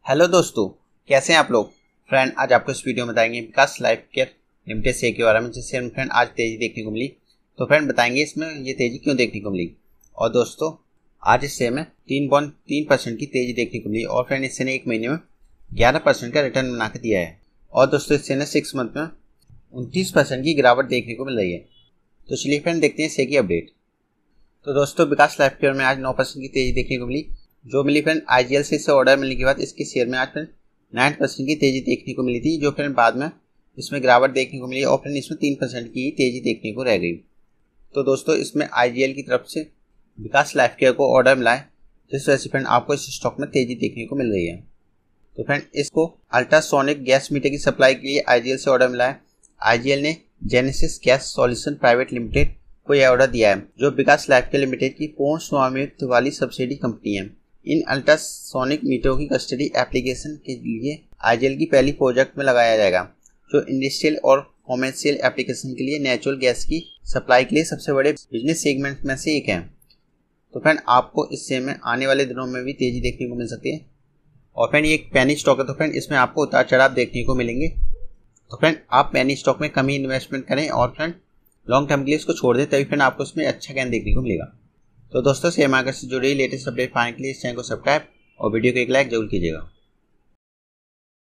Hello दोस्तों, कैसे हैं आप लोग। फ्रेंड, आज आपको इस वीडियो में बताएंगे Vikas life care limited share के बारे में, जिससे फ्रेंड आज तेजी देखने को मिली। तो फ्रेंड बताएंगे इसमें ये तेजी क्यों देखने को मिली। और दोस्तों, आज इस शेयर में 3.3% की तेजी देखने को मिली और फ्रेंड इससे ने एक महीने में 11% का रिटर्न बना के दिया है। और दोस्तों, इससे ने 6 मंथ में 29% की गिरावट देखने को मिल रही है। तो चलिए फ्रेंड देखते हैं शेयर की अपडेट। तो दोस्तों, विकास लाइफ केयर में आज 9% की तेजी देखने को मिली। जो मिली फ्रेंड आईजीएल से इससे ऑर्डर मिलने के बाद इसके शेयर में आज फ्रेंड 9% की तेजी देखने को मिली थी, जो फ्रेंड बाद में इसमें गिरावट देखने को मिली और फ्रेंड इसमें 3% की तेजी देखने को रह गई। तो दोस्तों, इसमें आईजीएल की तरफ से विकास लाइफ केयर को ऑर्डर मिला है, जिस वजह से फ्रेंड आपको इस स्टॉक में तेजी देखने को मिल रही है। तो फ्रेंड इसको अल्ट्रासोनिक गैस मीटर की सप्लाई के लिए आईजीएल से ऑर्डर मिला है। आईजीएल ने Genesis gas solution private limited को यह ऑर्डर दिया है, जो विकास लाइफ केयर लिमिटेड की पूर्ण स्वामित्व वाली सब्सिडी कंपनी है। इन अल्ट्रासोनिक मीटरों की कस्टडी एप्लीकेशन के लिए आईजीएल की पहली प्रोजेक्ट में लगाया जाएगा, जो इंडस्ट्रियल और कॉमर्शियल एप्लीकेशन के लिए नेचुरल गैस की सप्लाई के लिए सबसे बड़े बिजनेस सेगमेंट में से एक है। तो फ्रेंड आपको इस शेयर में आने वाले दिनों में भी तेजी देखने को मिल सकती है। और फ्रेंड ये एक पेनी स्टॉक है, तो फ्रेंड इसमें आपको उतार चढ़ाव देखने को मिलेंगे। तो फ्रेंड आप पेनी स्टॉक में कम ही इन्वेस्टमेंट करें और फ्रेंड लॉन्ग टर्म के लिए इसको छोड़ दें, तभी फ्रेंड आपको इसमें अच्छा गेन देखने को मिलेगा। तो दोस्तों, शेयर मार्केट से जुड़ी लेटेस्ट अपडेट पाने के लिए इस चैनल को सब्सक्राइब और वीडियो को एक लाइक जरूर कीजिएगा।